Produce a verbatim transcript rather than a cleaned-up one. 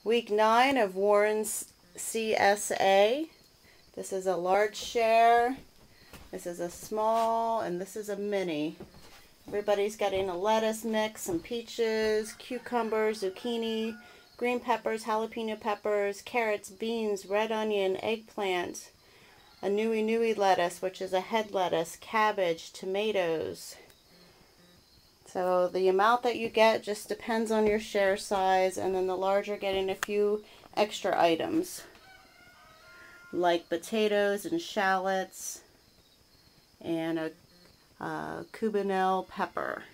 Week nine of Warren's C S A. This is a large share. This is a small, and this is a mini. Everybody's getting a lettuce mix, some peaches, cucumbers, zucchini, green peppers, jalapeno peppers, carrots, beans, red onion, eggplant, a nui nui lettuce, which is a head lettuce, cabbage, tomatoes. So the amount that you get just depends on your share size, and then the larger getting a few extra items like potatoes and shallots and a uh, Cubanelle pepper.